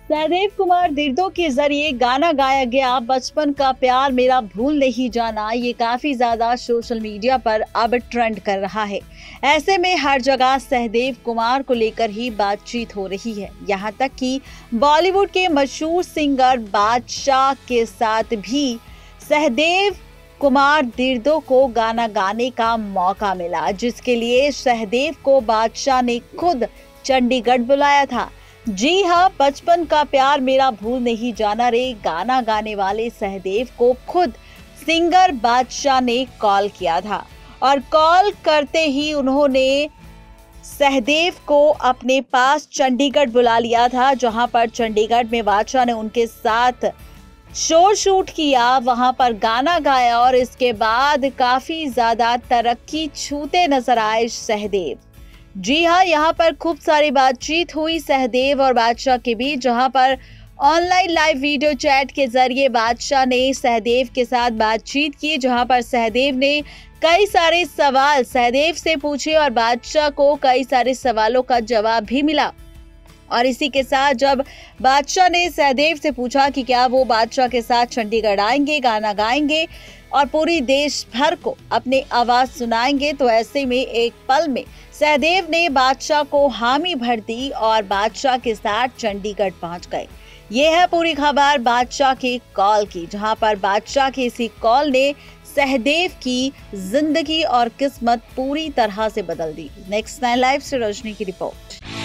सहदेव कुमार दिर्दो के जरिए गाना गाया गया बचपन का प्यार मेरा भूल नहीं जाना, ये काफी ज्यादा सोशल मीडिया पर अब ट्रेंड कर रहा है। ऐसे में हर जगह सहदेव कुमार को लेकर ही बातचीत हो रही है। यहाँ तक कि बॉलीवुड के मशहूर सिंगर बादशाह के साथ भी सहदेव कुमार दिर्दो को गाना गाने का मौका मिला, जिसके लिए सहदेव को बादशाह ने खुद चंडीगढ़ बुलाया था। जी हाँ, बचपन का प्यार मेरा भूल नहीं जाना रे गाना गाने वाले सहदेव को खुद सिंगर बादशाह ने कॉल किया था और कॉल करते ही उन्होंने सहदेव को अपने पास चंडीगढ़ बुला लिया था, जहां पर चंडीगढ़ में बादशाह ने उनके साथ शो शूट किया, वहां पर गाना गाया और इसके बाद काफी ज्यादा तरक्की छूते नजर आए सहदेव। जी हाँ, यहाँ पर खूब सारी बातचीत हुई सहदेव और बादशाह के बीच, जहाँ पर ऑनलाइन लाइव वीडियो चैट के जरिए बादशाह ने सहदेव के साथ बातचीत की, जहाँ पर सहदेव ने कई सारे सवाल सहदेव से पूछे और बादशाह को कई सारे सवालों का जवाब भी मिला। और इसी के साथ जब बादशाह ने सहदेव से पूछा कि क्या वो बादशाह के साथ चंडीगढ़ आएंगे, गाना गाएंगे और पूरी देश भर को अपनी आवाज सुनाएंगे, तो ऐसे में एक पल में सहदेव ने बादशाह को हामी भर दी और बादशाह के साथ चंडीगढ़ पहुंच गए। ये है पूरी खबर बादशाह की कॉल की, जहां पर बादशाह की इसी कॉल ने सहदेव की जिंदगी और किस्मत पूरी तरह से बदल दी। नेक्स्ट 9 लाइव से रजनी की रिपोर्ट।